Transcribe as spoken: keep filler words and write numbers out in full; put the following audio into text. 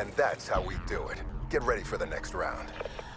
And that's how we do it. Get ready for the next round.